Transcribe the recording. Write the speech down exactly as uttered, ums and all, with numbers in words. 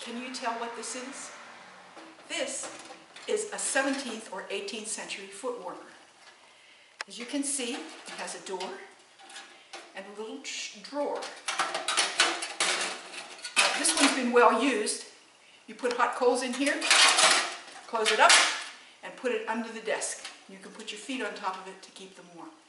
Can you tell what this is? This is a seventeenth or eighteenth century foot warmer. As you can see, it has a door and a little drawer. Now, this one's been well used. You put hot coals in here, close it up, and put it under the desk. You can put your feet on top of it to keep them warm.